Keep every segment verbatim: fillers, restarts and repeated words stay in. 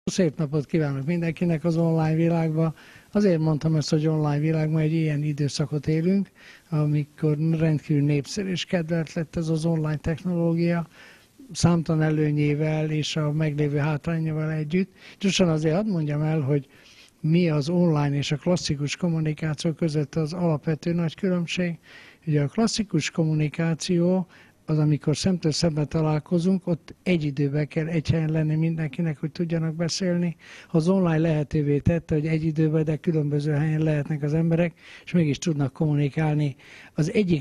Szép napot kívánok mindenkinek az online világban. Azért mondtam ezt, hogy online világban egy ilyen időszakot élünk, amikor rendkívül népszerű és kedvelt lett ez az online technológia, számtalan előnyével és a meglévő hátrányával együtt. Gyorsan azért hadd mondjam el, hogy mi az online és a klasszikus kommunikáció között az alapvető nagy különbség. Ugye a klasszikus kommunikáció az, amikor szemtől szembe találkozunk, ott egy időben kell egy helyen lenni mindenkinek, hogy tudjanak beszélni. Az online lehetővé tette, hogy egy időben, de különböző helyen lehetnek az emberek, és mégis tudnak kommunikálni. Az egyik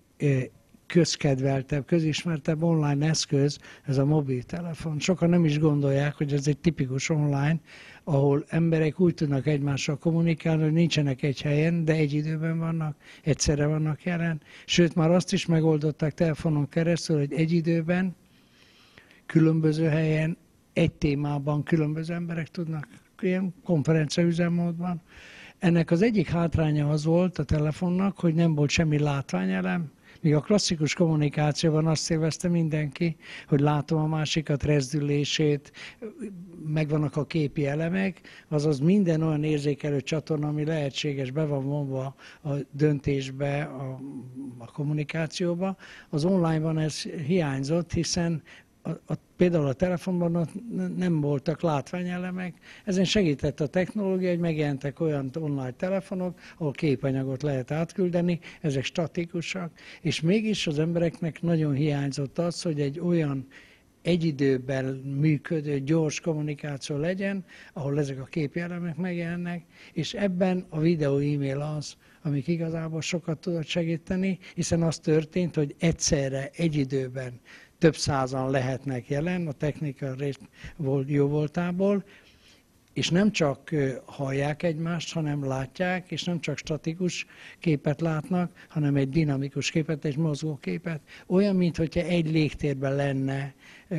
legközkedveltebb, közismertebb online eszköz, ez a mobiltelefon. Sokan nem is gondolják, hogy ez egy tipikus online, ahol emberek úgy tudnak egymással kommunikálni, hogy nincsenek egy helyen, de egy időben vannak, egyszerre vannak jelen. Sőt, már azt is megoldották telefonon keresztül, hogy egy időben, különböző helyen, egy témában különböző emberek tudnak, ilyen konferencia üzemmódban. Ennek az egyik hátránya az volt a telefonnak, hogy nem volt semmi látványelem, míg a klasszikus kommunikációban azt élvezte mindenki, hogy látom a másikat rezdülését, megvannak a képi elemek, azaz minden olyan érzékelő csatorna, ami lehetséges, be van vonva a döntésbe, a, a kommunikációba. Az online-ban ez hiányzott, hiszen A, a, például a telefonban nem voltak látványelemek, ezen segített a technológia, hogy megjelentek olyan online telefonok, ahol képanyagot lehet átküldeni, ezek statikusak, és mégis az embereknek nagyon hiányzott az, hogy egy olyan egy időben működő, gyors kommunikáció legyen, ahol ezek a képi elemek megjelennek, és ebben a videó e-mail az, amik igazából sokat tudott segíteni, hiszen az történt, hogy egyszerre, egy időben több százan lehetnek jelen a technika jó voltából, és nem csak hallják egymást, hanem látják, és nem csak statikus képet látnak, hanem egy dinamikus képet, egy mozgó képet. Olyan, mintha egy légtérben lenne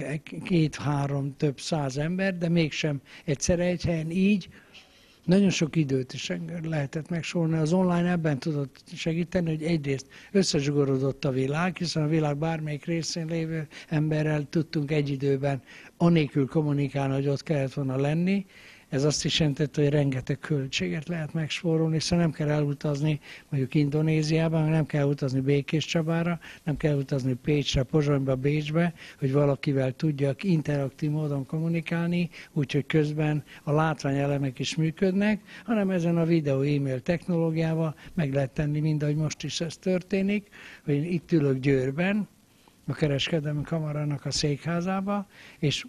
két-három, több száz ember, de mégsem egyszerre egy helyen. Így nagyon sok időt is lehetett megsorolni. Az online ebben tudott segíteni, hogy egyrészt összezsugorodott a világ, hiszen a világ bármelyik részén lévő emberrel tudtunk egy időben anélkül kommunikálni, hogy ott kellett volna lenni. Ez azt is jelentette, hogy rengeteg költséget lehet megspórolni, hiszen nem kell elutazni mondjuk Indonéziában, nem kell utazni Békéscsabára, nem kell utazni Pécsre, Pozsonyba, Bécsbe, hogy valakivel tudjak interaktív módon kommunikálni, úgyhogy közben a látványelemek is működnek, hanem ezen a videó e-mail technológiával meg lehet tenni mind, ahogy most is ez történik, hogy én itt ülök Győrben, a kereskedelmi kamarának a székházába, és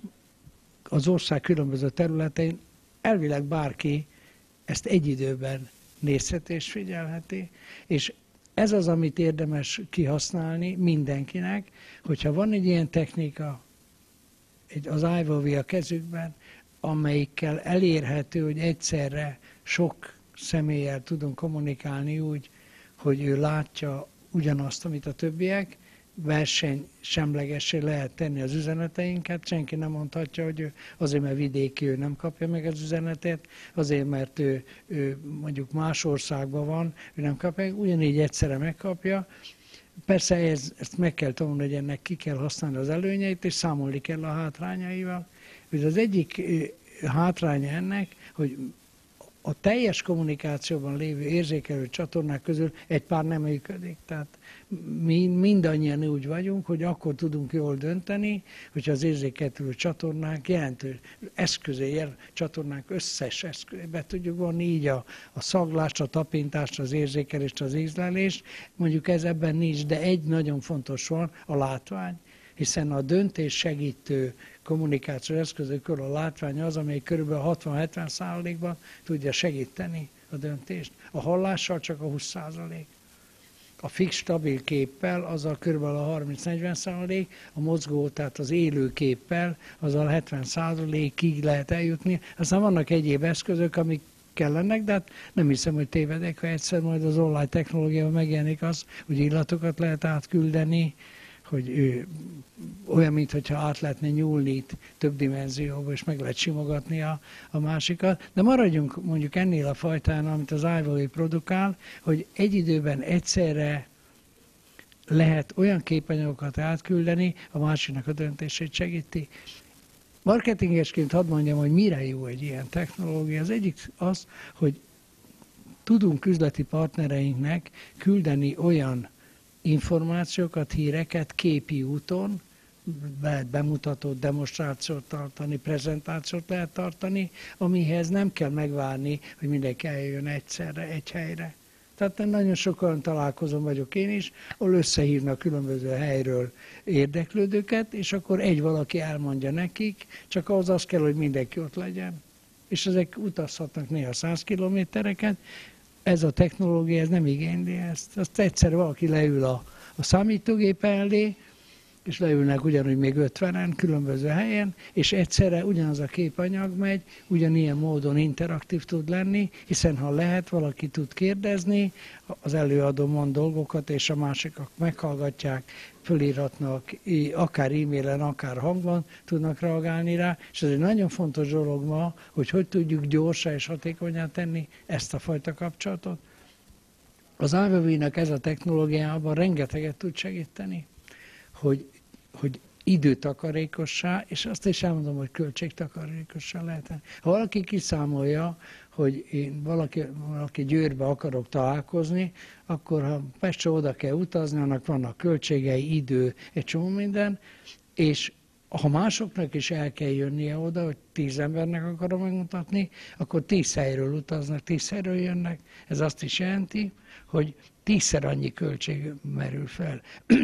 az ország különböző területein elvileg bárki ezt egy időben nézheti és figyelheti, és ez az, amit érdemes kihasználni mindenkinek, hogyha van egy ilyen technika, egy, az iVowie a kezükben, amelyikkel elérhető, hogy egyszerre sok személlyel tudunk kommunikálni úgy, hogy ő látja ugyanazt, amit a többiek, verseny semlegessé lehet tenni az üzeneteinket, senki nem mondhatja, hogy ő azért, mert vidéki, ő nem kapja meg az üzenetet, azért, mert ő, ő mondjuk más országban van, ő nem kapja, ugyanígy egyszerre megkapja. Persze ez, ezt meg kell tanulni, hogy ennek ki kell használni az előnyeit, és számolni kell a hátrányaival. Az egyik hátránya ennek, hogy a teljes kommunikációban lévő érzékelő csatornák közül egy pár nem működik. Tehát mi mindannyian úgy vagyunk, hogy akkor tudunk jól dönteni, hogyha az érzékelő csatornák jelentős eszközé, csatornák összes eszközébe tudjuk vonni, így a, a szaglást, a tapintást, az érzékelést, az ízlelést. Mondjuk ez ebben nincs, de egy nagyon fontos van, a látvány, hiszen a döntés segítő kommunikációs eszközökről a látvány az, amely kb. hatvan-hetven százalékban tudja segíteni a döntést. A hallással csak a húsz százalék. A fix, stabil képpel azzal kb. A harminc-negyven százalék, a mozgó, tehát az élő képpel azzal hetven százalékig lehet eljutni. Aztán vannak egyéb eszközök, amik kellenek, de hát nem hiszem, hogy tévedek, ha egyszer majd az online technológiában megjelenik az, hogy illatokat lehet átküldeni, hogy ő olyan, mintha át lehetne nyúlni itt több dimenzióba, és meg lehet simogatni a, a másikat. De maradjunk mondjuk ennél a fajtán, amit az iVowie produkál, hogy egy időben egyszerre lehet olyan képanyagokat átküldeni, a másiknak a döntését segíti. Marketingesként hadd mondjam, hogy mire jó egy ilyen technológia. Az egyik az, hogy tudunk üzleti partnereinknek küldeni olyan információkat, híreket képi úton, lehet bemutatót, demonstrációt tartani, prezentációt lehet tartani, amihez nem kell megvárni, hogy mindenki eljön egyszerre, egy helyre. Tehát nagyon sokan találkozom vagyok én is, ahol összehívnak különböző helyről érdeklődőket, és akkor egy valaki elmondja nekik, csak ahhoz az kell, hogy mindenki ott legyen. És ezek utazhatnak néha száz kilométereket, ez a technológia ez nem igényli ezt. Azt egyszer valaki leül a, a számítógép elé, és leülnek ugyanúgy még ötvenen különböző helyen, és egyszerre ugyanaz a képanyag megy, ugyanilyen módon interaktív tud lenni, hiszen ha lehet, valaki tud kérdezni, az előadó mond dolgokat, és a másikak meghallgatják, fölírhatnak, akár e-mailen, akár hangban tudnak reagálni rá, és ez egy nagyon fontos dolog ma, hogy hogy tudjuk gyorsan és hatékonyan tenni ezt a fajta kapcsolatot. Az á vé vé-nek ez a technológiában rengeteget tud segíteni, hogy, hogy időtakarékossá, és azt is elmondom, hogy költségtakarékossá lehet. Ha valaki kiszámolja, hogy én valaki, valaki Győrbe akarok találkozni, akkor ha Pestre oda kell utazni, annak vannak költségei, idő, egy csomó minden, és ha másoknak is el kell jönnie oda, hogy tíz embernek akarom megmutatni, akkor tíz helyről utaznak, tíz helyről jönnek. Ez azt is jelenti, hogy tízszer annyi költség merül fel.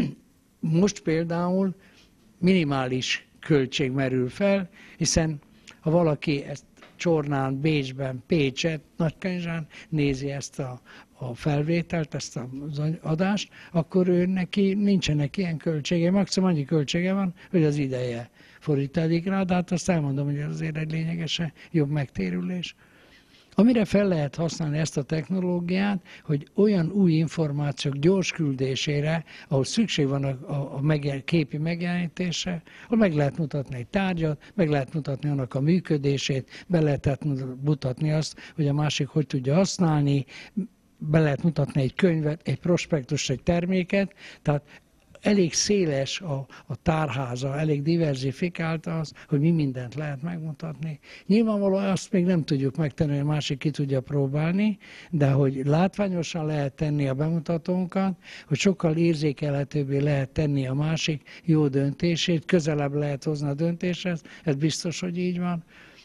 Most például minimális költség merül fel, hiszen ha valaki ezt Csornán, Bécsben, Pécset, Nagykanizsán nézi ezt a, a felvételt, ezt az adást, akkor ő neki nincsenek ilyen költsége, maximum annyi költsége van, hogy az ideje fordítódik rá, de hát azt elmondom, hogy ez azért egy lényegesen jobb megtérülés. Amire fel lehet használni ezt a technológiát, hogy olyan új információk gyors küldésére, ahol szükség van a, a, a megjel, képi megjelenítésre, ahol meg lehet mutatni egy tárgyat, meg lehet mutatni annak a működését, be lehet mutatni azt, hogy a másik hogy tudja használni, be lehet mutatni egy könyvet, egy prospektus, egy terméket, tehát elég széles a, a tárháza, elég diverzifikált az, hogy mi mindent lehet megmutatni. Nyilvánvalóan azt még nem tudjuk megtenni, hogy a másik ki tudja próbálni, de hogy látványosan lehet tenni a bemutatónkat, hogy sokkal érzékelhetőbbé lehet tenni a másik jó döntését, közelebb lehet hozni a döntéshez, ez biztos, hogy így van.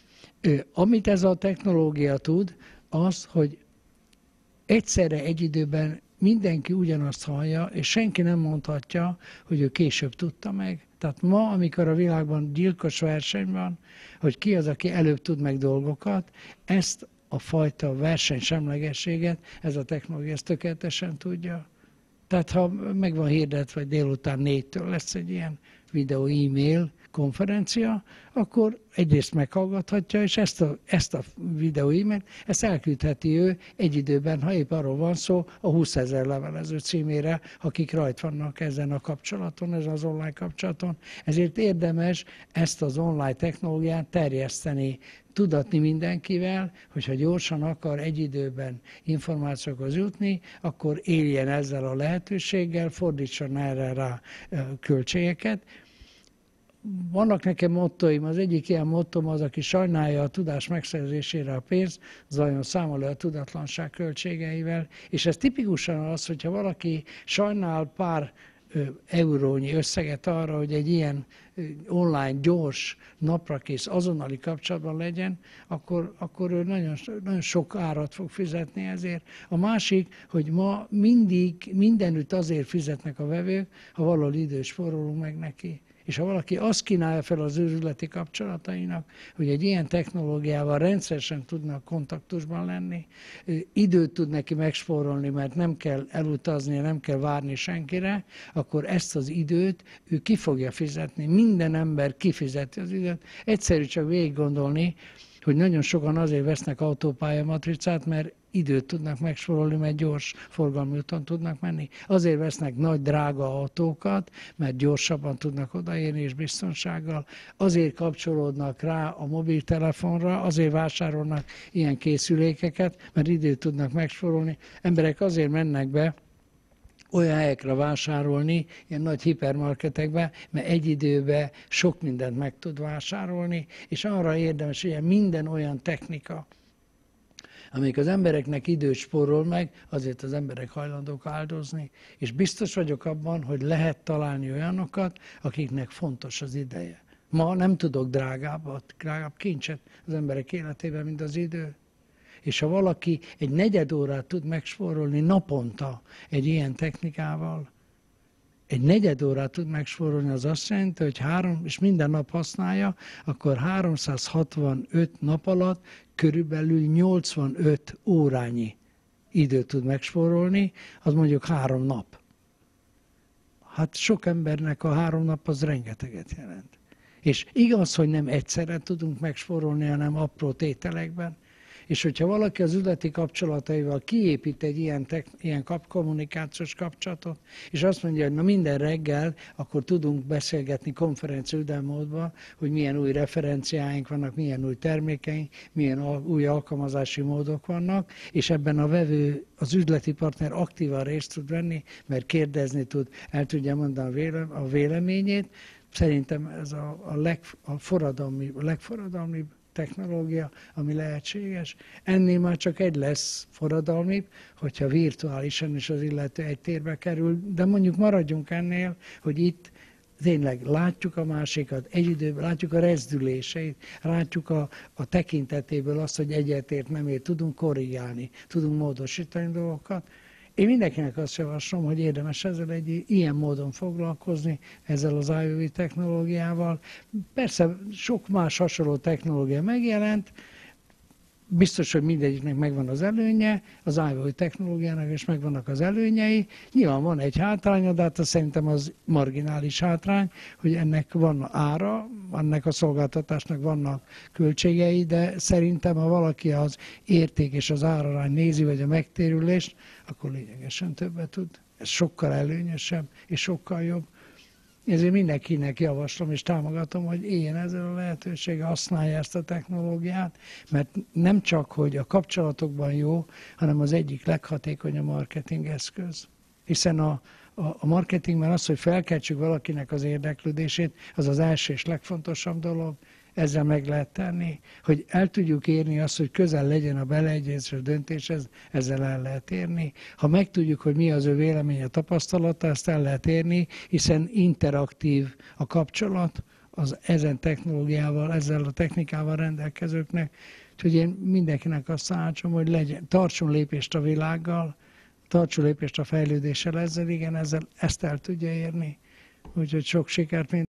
Amit ez a technológia tud, az, hogy egyszerre egy időben mindenki ugyanazt hallja, és senki nem mondhatja, hogy ő később tudta meg. Tehát ma, amikor a világban gyilkos verseny van, hogy ki az, aki előbb tud meg dolgokat, ezt a fajta versenysemlegességet, ez a technológia ezt tökéletesen tudja. Tehát ha meg van hirdetve, vagy délután négytől lesz egy ilyen videó e-mail konferencia, akkor egyrészt meghallgathatja, és ezt a, ezt a videó e-mailt, ezt elküldheti ő egy időben, ha épp arról van szó, a húszezer levelező címére, akik rajt vannak ezen a kapcsolaton, ezen az online kapcsolaton. Ezért érdemes ezt az online technológiát terjeszteni, tudatni mindenkivel, hogyha gyorsan akar egy időben információkhoz jutni, akkor éljen ezzel a lehetőséggel, fordítson erre rá költségeket. Vannak nekem mottoim, az egyik ilyen mottom az, aki sajnálja a tudás megszerzésére a pénzt, zajon számol a tudatlanság költségeivel, és ez tipikusan az, hogyha valaki sajnál pár eurónyi összeget arra, hogy egy ilyen online, gyors, naprakész, azonnali kapcsolatban legyen, akkor, akkor ő nagyon, nagyon sok árat fog fizetni ezért. A másik, hogy ma mindig, mindenütt azért fizetnek a vevők, ha valahol időt spórolunk meg neki. És ha valaki azt kínálja fel az üzleti kapcsolatainak, hogy egy ilyen technológiával rendszeresen tudnak kontaktusban lenni, időt tud neki megspórolni, mert nem kell elutazni, nem kell várni senkire, akkor ezt az időt ő ki fogja fizetni. Minden ember kifizeti az időt. Egyszerű csak végig gondolni, hogy nagyon sokan azért vesznek autópályamatricát, mert időt tudnak megsorolni, mert gyors forgalmi úton tudnak menni. Azért vesznek nagy, drága autókat, mert gyorsabban tudnak odaérni és biztonsággal. Azért kapcsolódnak rá a mobiltelefonra, azért vásárolnak ilyen készülékeket, mert időt tudnak megsorolni. Emberek azért mennek be olyan helyekre vásárolni, ilyen nagy hipermarketekbe, mert egy időben sok mindent meg tud vásárolni, és arra érdemes, hogy minden olyan technika, amelyik az embereknek időt spórol meg, azért az emberek hajlandók áldozni. És biztos vagyok abban, hogy lehet találni olyanokat, akiknek fontos az ideje. Ma nem tudok drágábbat, drágább kincset az emberek életében, mint az idő. És ha valaki egy negyed órát tud megspórolni naponta egy ilyen technikával, egy negyed órát tud megspórolni, az azt jelenti, hogy három, és minden nap használja, akkor háromszázhatvanöt nap alatt körülbelül nyolcvanöt órányi időt tud megspórolni, az mondjuk három nap. Hát sok embernek a három nap az rengeteget jelent. És igaz, hogy nem egyszerre tudunk megspórolni, hanem apró tételekben. És hogyha valaki az üzleti kapcsolataival kiépít egy ilyen, ilyen kap, kommunikációs kapcsolatot, és azt mondja, hogy na minden reggel akkor tudunk beszélgetni konferencia üdemmódban, hogy milyen új referenciáink vannak, milyen új termékeink, milyen új alkalmazási módok vannak, és ebben a vevő, az üzleti partner aktívan részt tud venni, mert kérdezni tud, el tudja mondani a, vélem, a véleményét. Szerintem ez a, a, leg, a, forradalmi, a legforradalmibb technológia, ami lehetséges. Ennél már csak egy lesz forradalmibb, hogyha virtuálisan is az illető egy térbe kerül, de mondjuk maradjunk ennél, hogy itt tényleg látjuk a másikat, egy időben látjuk a rezdüléseit, látjuk a, a tekintetéből azt, hogy egyetért nem ért, tudunk korrigálni, tudunk módosítani dolgokat. Én mindenkinek azt javaslom, hogy érdemes ezzel egy ilyen módon foglalkozni, ezzel az I O V technológiával. Persze sok más hasonló technológia megjelent, biztos, hogy mindegyiknek megvan az előnye, az I O V technológiának is megvannak az előnyei. Nyilván van egy hátránya, de hát szerintem az marginális hátrány, hogy ennek van ára, ennek a szolgáltatásnak vannak költségei, de szerintem, ha valaki az érték és az árarány nézi, vagy a megtérülést, akkor lényegesen többet tud. Ez sokkal előnyösebb és sokkal jobb. Ezért mindenkinek javaslom és támogatom, hogy éljen ezzel a lehetőséggel, használja ezt a technológiát, mert nem csak, hogy a kapcsolatokban jó, hanem az egyik leghatékonyabb marketing eszköz. Hiszen a, a, a marketingben az, hogy felkeltsük valakinek az érdeklődését, az az első és legfontosabb dolog, ezzel meg lehet tenni, hogy el tudjuk érni azt, hogy közel legyen a beleegyezés döntéshez, ezzel el lehet érni. Ha megtudjuk, hogy mi az ő véleménye, tapasztalata, ezt el lehet érni, hiszen interaktív a kapcsolat az ezen technológiával, ezzel a technikával rendelkezőknek. Úgyhogy én mindenkinek azt tanácsom, hogy legyen, tartson lépést a világgal, tartson lépést a fejlődéssel ezzel, igen, ezzel ezt el tudja érni. Úgyhogy sok sikert minden.